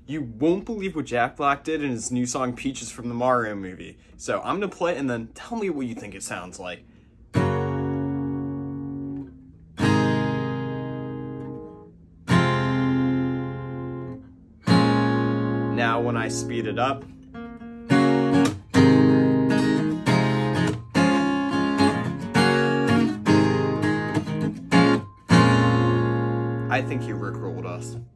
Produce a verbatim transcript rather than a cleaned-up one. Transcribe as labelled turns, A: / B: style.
A: You won't believe what Jack Black did in his new song Peaches from the Mario movie. So I'm gonna play it and then tell me what you think it sounds like. Now when I speed it up, I think he rickrolled us.